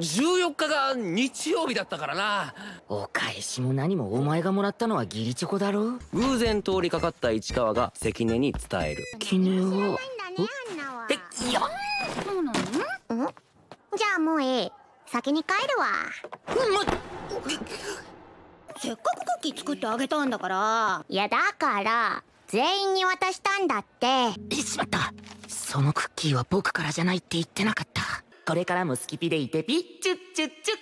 14日が日曜日だったからな。 お返しも何もお前がもらったのは義理チョコだろ。 偶然通りかかった市川が関根に伝える。 記念はいや、 そうなの？じゃあもういい。先に帰るわ。せっかくクッキー作ってあげたんだから。いやだから全員に渡したんだって。 しまった。そのクッキーは僕からじゃないって言ってなかった。これからもスキピでいてピッチュッチュッチュッ。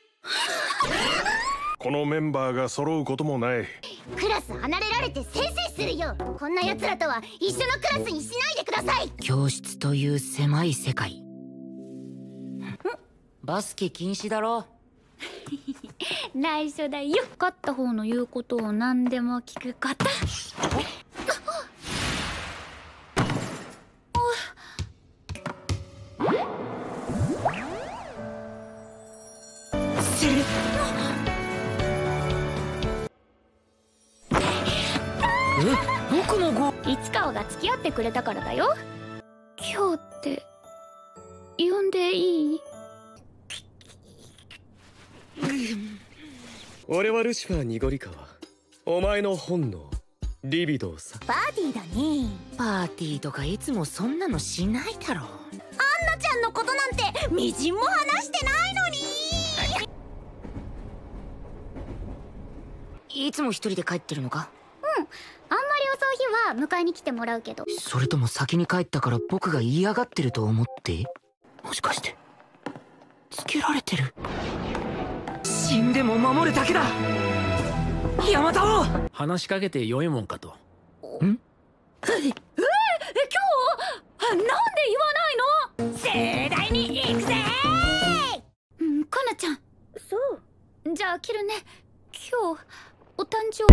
このメンバーが揃うこともない。 クラス離れられてせいせいするよ。こんな奴らとは一緒のクラスにしないでください。 教室という狭い世界。バスケ禁止だろ。 内緒だよ。勝った方の言うことを何でも聞く方。 僕の子。 市川が付き合ってくれたからだよ。今日って呼んでいい？ 俺はルシファーニゴリカワ。お前の本能リビドーさ。 パーティーだね。 パーティーとかいつもそんなのしないだろ。 アンナちゃんのことなんてみじんも話してないのに。 いつも一人で帰ってるのか？ あんまり遅い日は迎えに来てもらうけど。 それとも先に帰ったから僕が嫌がってると思って？もしかしてつけられてる？死んでも守るだけだ。ヤマタを話しかけてよいもんかと。 ん？ 今日なんで言わないの？盛大に行くぜー。かなちゃん。そう。じゃあ切るね。今日お誕生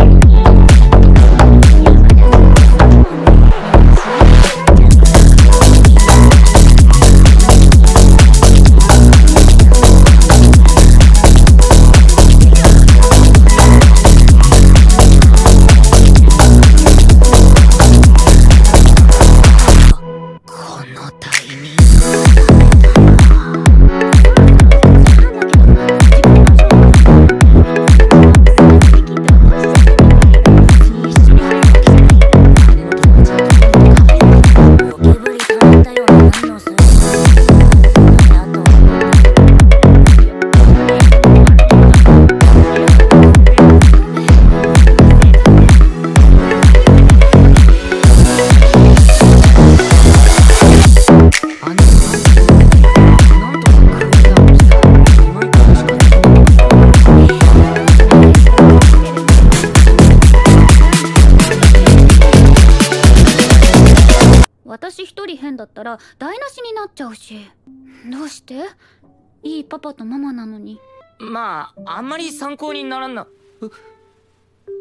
私一人変だったら台無しになっちゃうし。どうして？いいパパとママなのに。 まああんまり参考にならんな。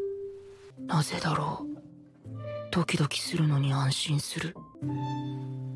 なぜだろう。ドキドキするのに安心する。